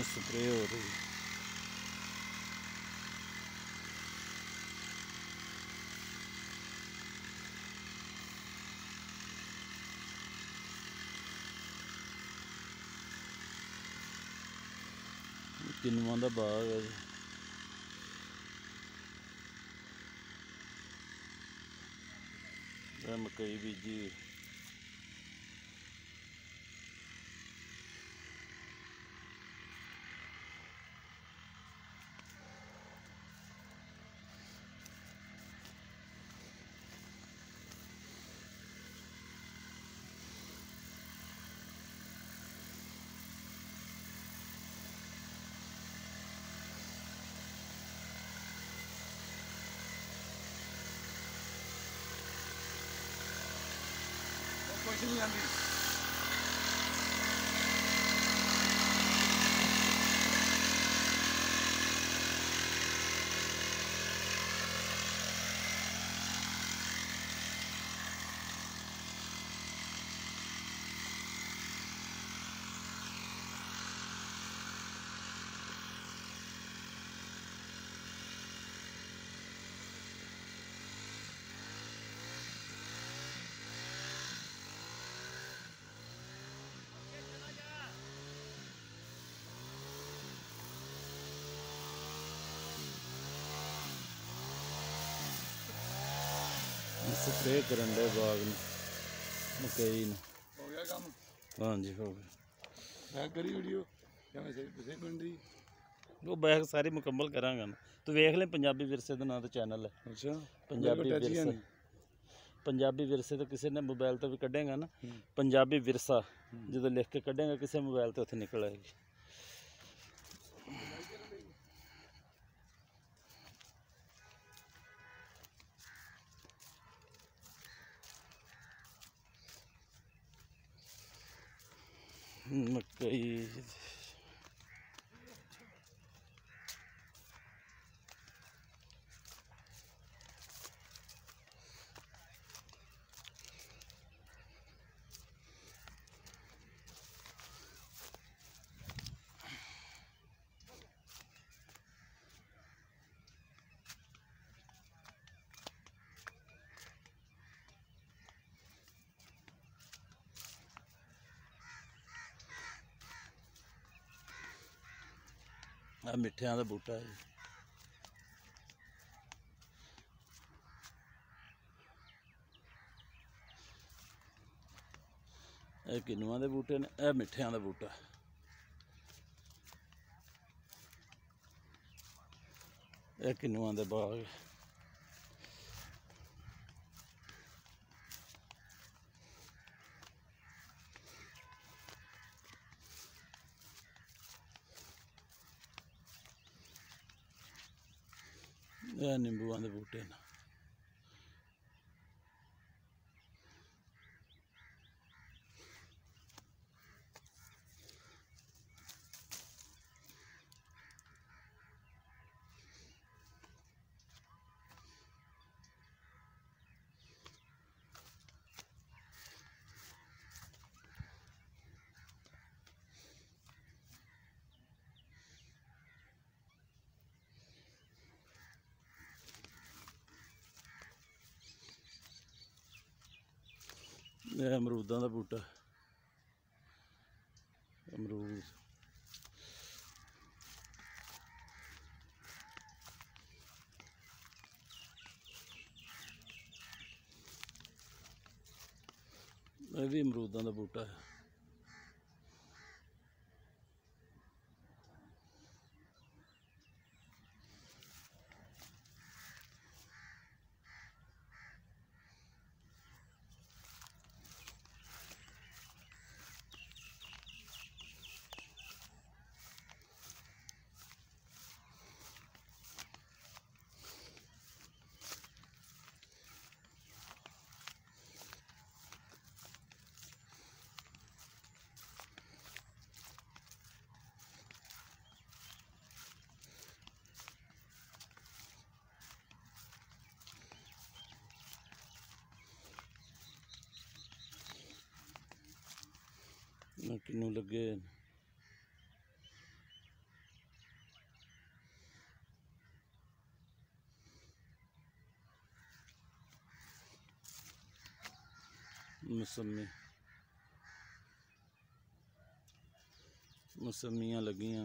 Spray हो रही है। किन्नुआं दा बाग है जी। मकई बीजी कुछ नहीं आती। स्प्रे करन डे बाग में मकई में। हो गया काम? हाँ जी हो गया। बैक करी वीडियो क्या मैं सही बन रही? वो बैग सारी मुकम्मल करांगा ना। तू वेख ले पंजाबी विरसे के नाम तो चैनल है। अच्छा पंजाबी विरसा। पंजाबी विरसे तो किसी ने मोबाइल तो भी कढ़ेगा ना, पंजाबी विरसा जो लिख के कढ़ेगा किसी मोबाइल तो उत्थे निकल आएगी। मकई आ मिठियां दा बूटा है। ये किन्नुआं दे बूटे ने, यह मिठियां दा बूटा। यह किन्नुआं दे बाग। यह नींबुआं दे बूटे ने। यह अमरूदां दा बूटा। अमरूद यह भी अमरूदां दा बूटा है। किन्नू लगे। मौसमी मौसमियाँ लगियां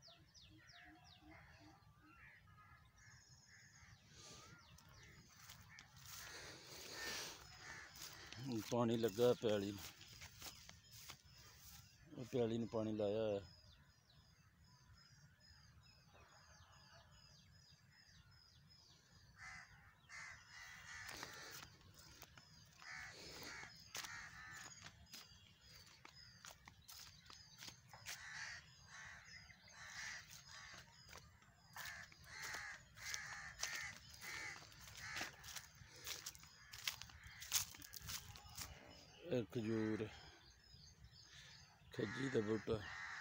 पानी लगा पैली पैली ने पानी लाया है। खजूर खजी का बूटा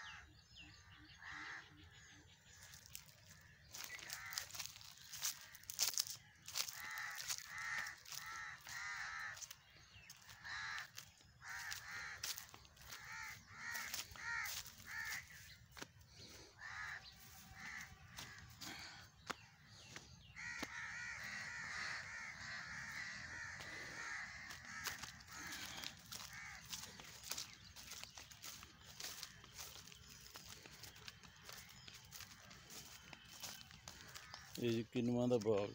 ये जी किनुआ का बाग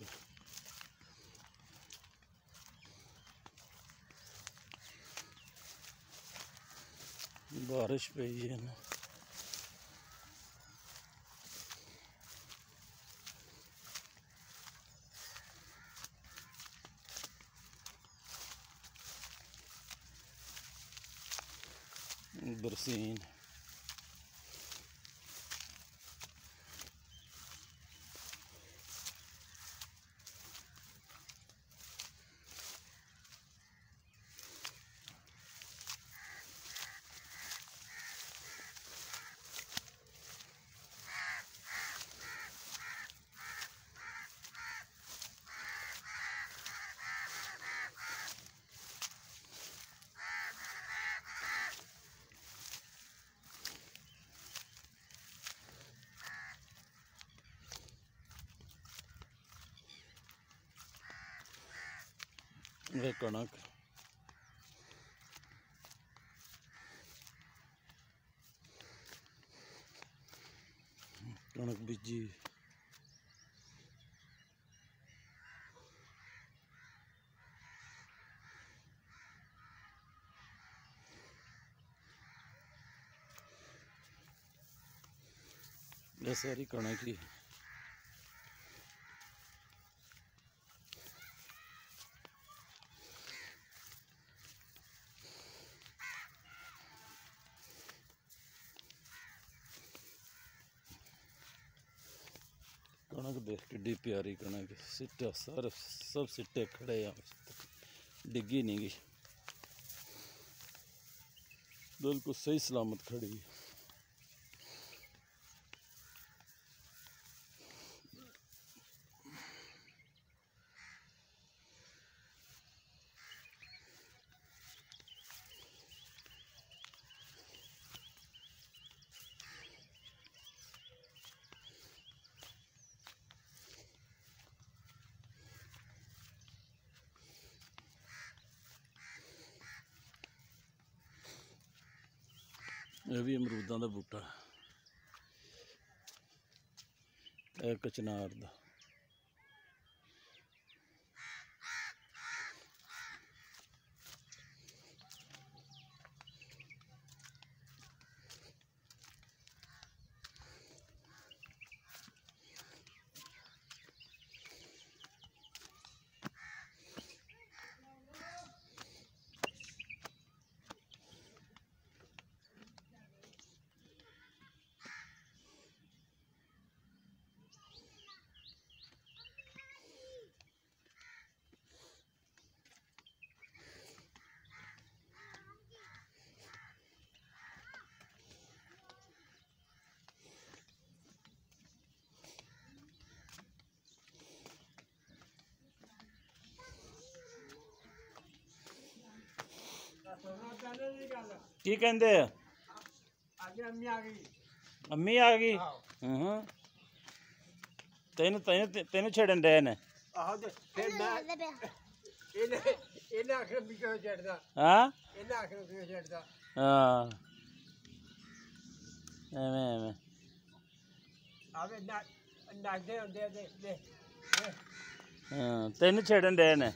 बारिश पई है ना बरसीन वे कणक कणक बीजी ये सारी कणक ही कणक देख किड्डी प्यारी कणक सिट्टा सारे सब सिट्टे खड़े हैं डिग्गी नहीं गई बिल्कुल सही सलामत खड़ी ये भी अमरूदां दा बूटा है कचनार दा की कहंदे अम्मी आ गई तेन तेन तेन छड़न डे ने ਇਹਨੇ ਆਖਰ ਵੀ ਕਿਉਂ ਛੱਡਦਾ ਹਾਂ ਇਹਨੇ ਆਖਰ ਕਿਉਂ ਛੱਡਦਾ ਹਾਂ ਐਵੇਂ ਆਵੇ ਨੱਚਦੇ ਹੁੰਦੇ ਆ ਦੇ ਹਾਂ ਤੈਨੂੰ ਛੇੜਨ ਦੇ ਨੇ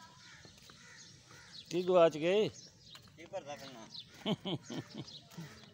ਕੀ ਗਵਾਚ ਗਏ ਕੀ ਭਰਦਾ ਫਿਰਨਾ